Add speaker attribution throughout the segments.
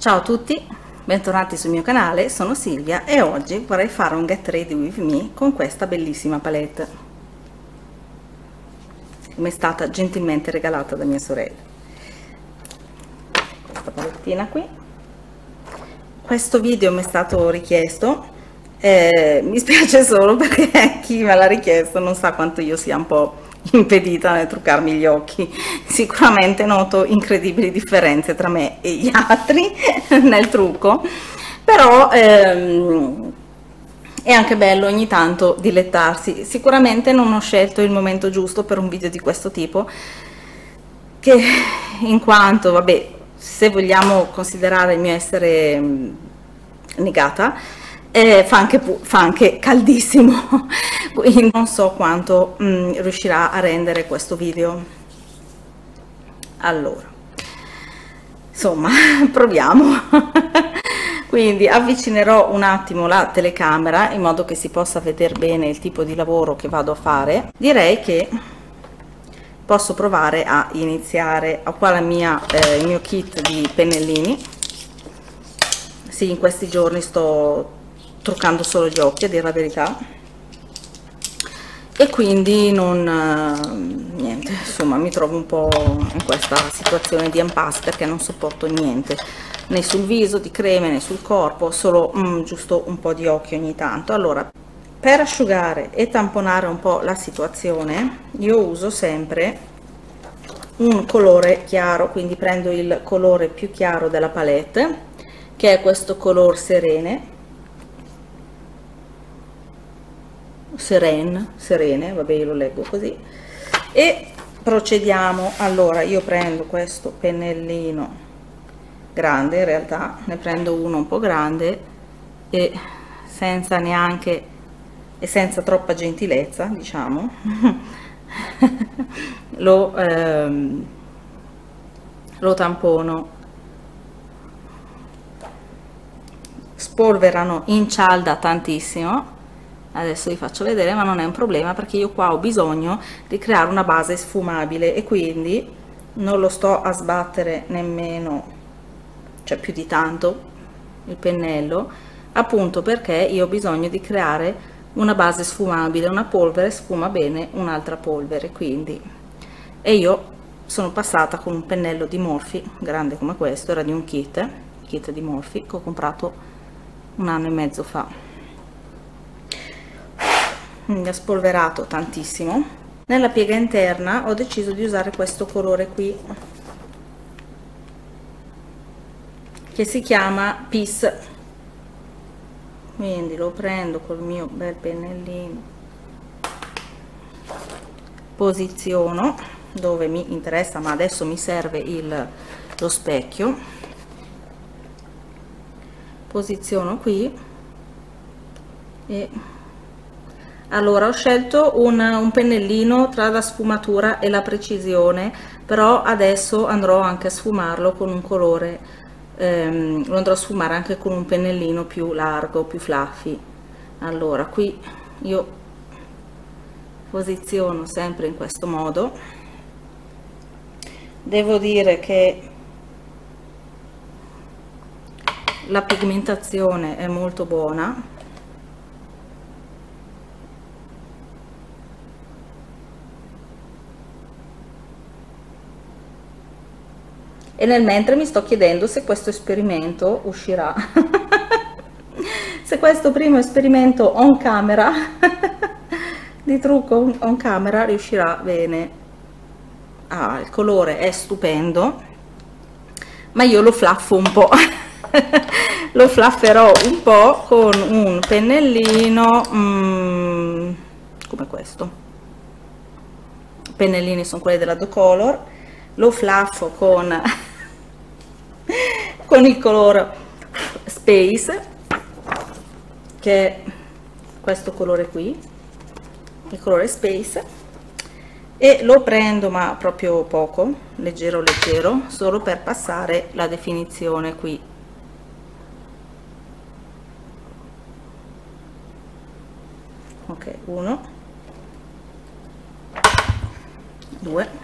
Speaker 1: Ciao a tutti, bentornati sul mio canale, sono Silvia e oggi vorrei fare un get ready with me con questa bellissima palette che mi è stata gentilmente regalata da mia sorella. Questa palettina qui. Questo video mi è stato richiesto, mi spiace solo perché chi me l'ha richiesto non sa quanto io sia un po' impedita nel truccarmi gli occhi. Sicuramente noto incredibili differenze tra me e gli altri nel trucco, però è anche bello ogni tanto dilettarsi. Sicuramente non ho scelto il momento giusto per un video di questo tipo, che in quanto, vabbè, se vogliamo considerare il mio essere negata, fa anche caldissimo, quindi non so quanto riuscirà a rendere questo video. Allora, insomma, proviamo. Quindi avvicinerò un attimo la telecamera in modo che si possa vedere bene il tipo di lavoro che vado a fare. Direi che posso provare a iniziare. Ho qua il mio kit di pennellini. Sì, in questi giorni sto truccando solo gli occhi, a dire la verità, e quindi niente, insomma, mi trovo un po' in questa situazione di impasse perché non sopporto niente, né sul viso di creme né sul corpo, solo giusto un po' di occhi ogni tanto. Allora, per asciugare e tamponare un po' la situazione, io uso sempre un colore chiaro, quindi prendo il colore più chiaro della palette, che è questo color serene, vabbè, io lo leggo così, e procediamo. Allora, io prendo questo pennellino grande, in realtà ne prendo uno un po' grande e senza troppa gentilezza, diciamo, lo tampono. Spolverano in cialda tantissimo. Adesso vi faccio vedere, ma non è un problema perché io qua ho bisogno di creare una base sfumabile e quindi non lo sto a sbattere nemmeno, cioè più di tanto, il pennello, appunto perché io ho bisogno di creare una base sfumabile. Una polvere sfuma bene un'altra polvere, quindi, e io sono passata con un pennello di Morphe grande come questo, era di un kit di Morphe che ho comprato 1 anno e mezzo fa. Mi ha spolverato tantissimo. Nella piega interna ho deciso di usare questo colore qui che si chiama Peace, quindi lo prendo col mio bel pennellino, posiziono dove mi interessa, ma adesso mi serve lo specchio, posiziono qui. E allora ho scelto un pennellino tra la sfumatura e la precisione, però adesso andrò anche a sfumarlo con un colore, lo andrò a sfumare anche con un pennellino più largo, più fluffy. Allora qui io posiziono sempre in questo modo. Devo dire che la pigmentazione è molto buona, e nel mentre mi sto chiedendo se questo esperimento uscirà se questo primo esperimento on camera di trucco on camera riuscirà bene. Il colore è stupendo, ma io lo fluffo un po' lo flufferò un po' con un pennellino come questo. I pennellini sono quelli della Docolor, lo fluffo con il colore Space, che è questo colore qui, il colore Space, e lo prendo ma proprio poco, leggero, solo per passare la definizione qui. Ok, 1, 2,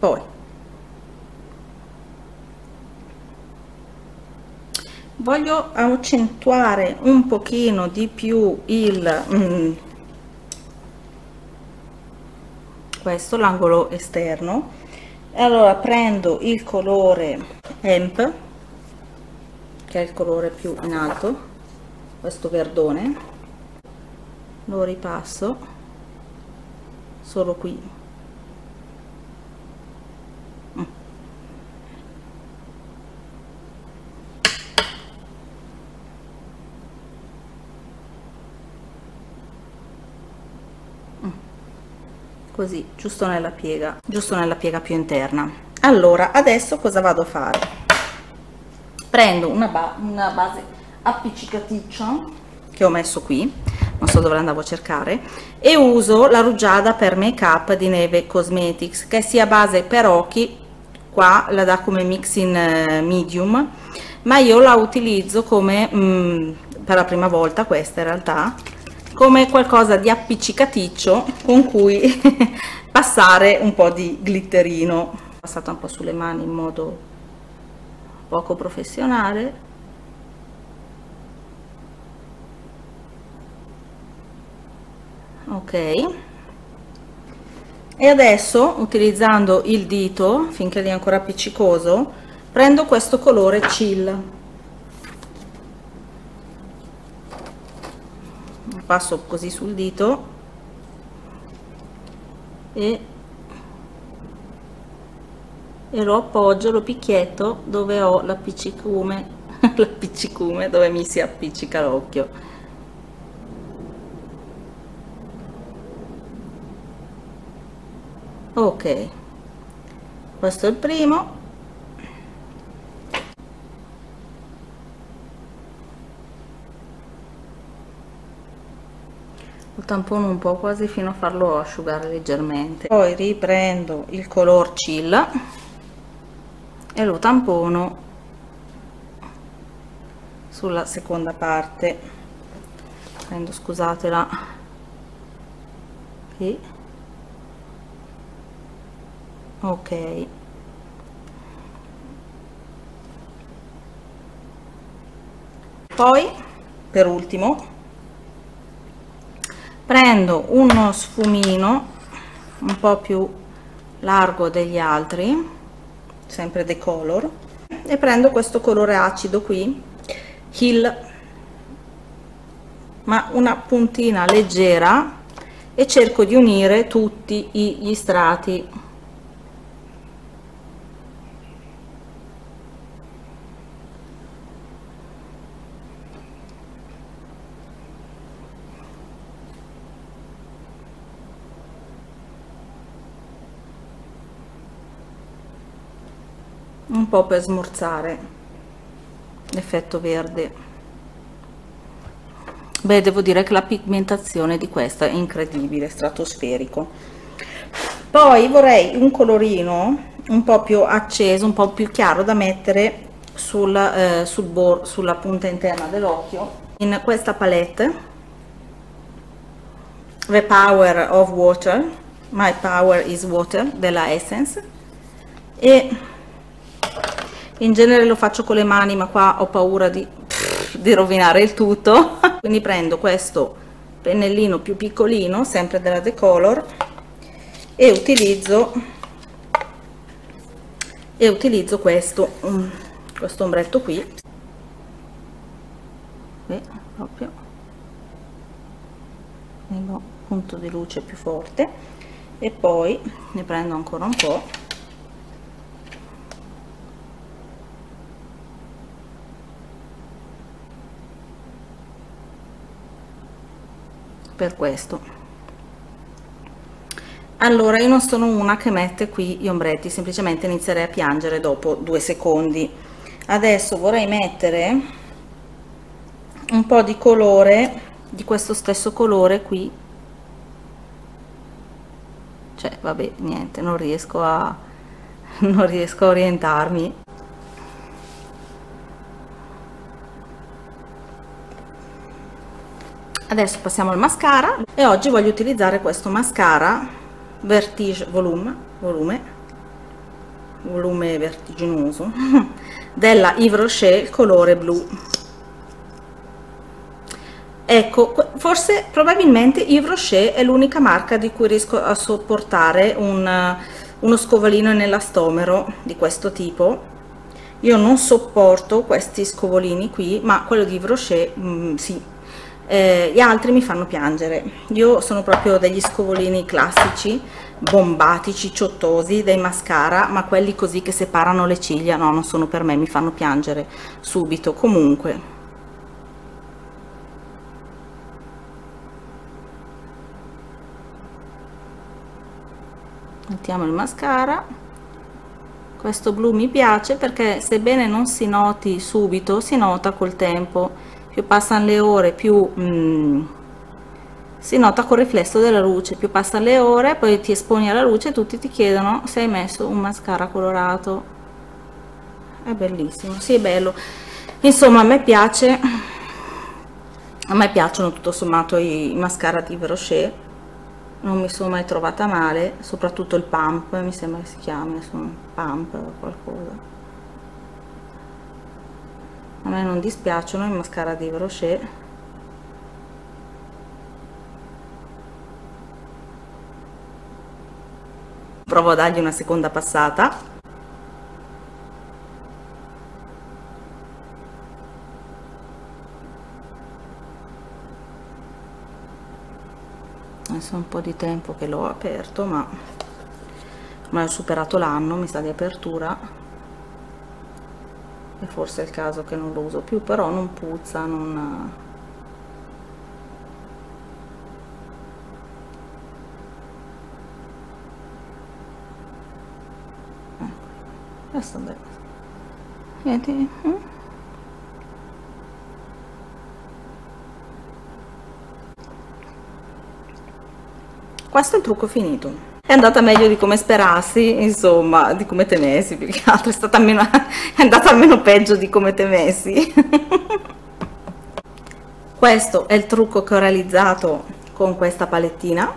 Speaker 1: Poi voglio accentuare un pochino di più il questo, l'angolo esterno, e allora prendo il colore Hemp, che è il colore più in alto, questo verdone, lo ripasso solo qui. Così, giusto nella piega più interna. Allora adesso cosa vado a fare? Prendo una base appiccicaticcia che ho messo qui, non so dove andavo a cercare, e uso la rugiada per make up di Neve Cosmetics, che sia base per occhi, qua la dà come mix in medium, ma io la utilizzo come per la prima volta, questa in realtà, come qualcosa di appiccicaticcio con cui passare un po' di glitterino. Passata un po' sulle mani in modo poco professionale. Ok, e adesso, utilizzando il dito finché è ancora appiccicoso, prendo questo colore Chill, passo così sul dito e lo appoggio, lo picchietto dove ho l'appiccicume l'appiccicume dove mi si appiccica l'occhio. Ok, questo è il primo. Lo tampono un po' quasi fino a farlo asciugare leggermente, poi riprendo il color Chill e lo tampono sulla seconda parte. Prendo, scusatela, qui. Ok, poi per ultimo prendo uno sfumino un po' più largo degli altri, sempre Decolor, e prendo questo colore acido qui, Hill, ma una puntina leggera, e cerco di unire tutti gli strati. Un po' per smorzare l'effetto verde. Beh, devo dire che la pigmentazione di questa è incredibile, stratosferico. Poi vorrei un colorino un po' più acceso, un po' più chiaro da mettere sulla punta interna dell'occhio, in questa palette The Power of Water, My Power is Water della Essence, e in genere lo faccio con le mani, ma qua ho paura di rovinare il tutto. Quindi prendo questo pennellino più piccolino, sempre della Decolor, e utilizzo questo ombretto qui, proprio un punto di luce più forte, e poi ne prendo ancora un po'. Per questo. Allora, io non sono una che mette qui gli ombretti, semplicemente inizierei a piangere dopo 2 secondi. Adesso vorrei mettere un po' di colore, di questo stesso colore qui, cioè vabbè, niente, non riesco a orientarmi. Adesso passiamo al mascara, e oggi voglio utilizzare questo mascara Vertige volume, volume vertiginoso, della Yves Rocher, il colore blu. Ecco, forse probabilmente Yves Rocher è l'unica marca di cui riesco a sopportare uno scovolino nell'astomero di questo tipo. Io non sopporto questi scovolini qui, ma quello di Yves Rocher sì. Gli altri mi fanno piangere. Io sono proprio degli scovolini classici, bombatici, ciottosi, dei mascara, ma quelli così che separano le ciglia no, non sono per me, mi fanno piangere subito. Comunque mettiamo il mascara. Questo blu mi piace perché sebbene non si noti subito, si nota col tempo. Più passano le ore, più si nota col riflesso della luce. Più passano le ore, poi ti esponi alla luce e tutti ti chiedono se hai messo un mascara colorato. È bellissimo, sì, è bello. Insomma, a me piace, a me piacciono tutto sommato i mascara di Yves Rocher. Non mi sono mai trovata male, soprattutto il pump, mi sembra che si chiami, pump o qualcosa. A me non dispiacciono i mascara di Yves Rocher. Provo a dargli una seconda passata. Adesso è un po' di tempo che l'ho aperto, ma ormai ho superato l'anno, mi sa, di apertura, e forse è il caso che non lo uso più, però non puzza, non... Adesso vedi? Questo è il trucco finito. È andata meglio di come sperassi, insomma, di come temessi, più che altro è andata meno peggio di come temessi. Questo è il trucco che ho realizzato con questa palettina.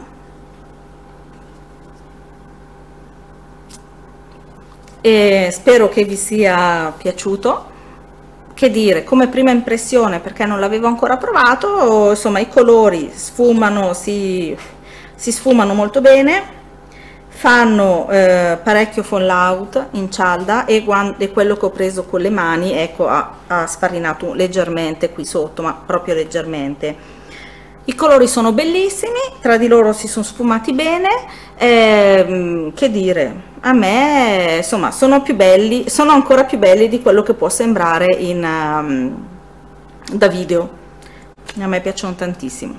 Speaker 1: E spero che vi sia piaciuto. Che dire, come prima impressione, perché non l'avevo ancora provato, insomma i colori sfumano, si sfumano molto bene, fanno parecchio fallout in cialda, e quello che ho preso con le mani, ecco, ha sfarinato leggermente qui sotto, ma proprio leggermente. I colori sono bellissimi, tra di loro si sono sfumati bene, che dire, a me insomma sono più belli, sono ancora più belli di quello che può sembrare da video. A me piacciono tantissimo.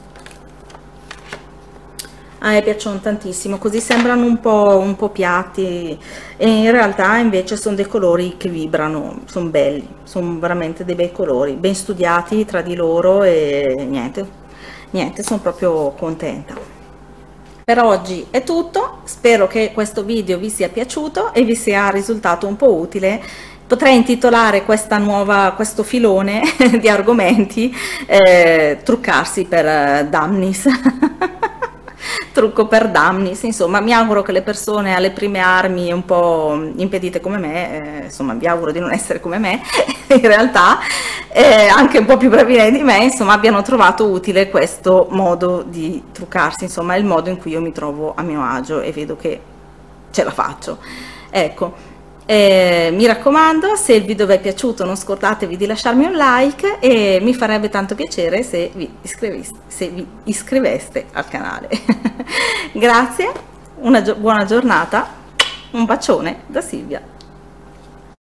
Speaker 1: A me piacciono tantissimo, così sembrano un po' piatti, e in realtà invece sono dei colori che vibrano, sono belli, sono veramente dei bei colori, ben studiati tra di loro, e niente, sono proprio contenta. Per oggi è tutto, spero che questo video vi sia piaciuto e vi sia risultato un po' utile. Potrei intitolare questo filone di argomenti truccarsi per dummies. Trucco per dummies, insomma. Mi auguro che le persone alle prime armi un po' impedite come me, insomma vi auguro di non essere come me in realtà, anche un po' più bravi di me, insomma, abbiano trovato utile questo modo di truccarsi, insomma è il modo in cui io mi trovo a mio agio e vedo che ce la faccio, ecco. Mi raccomando, se il video vi è piaciuto non scordatevi di lasciarmi un like, e mi farebbe tanto piacere se vi iscriveste al canale. Grazie, buona giornata, un bacione da Silvia.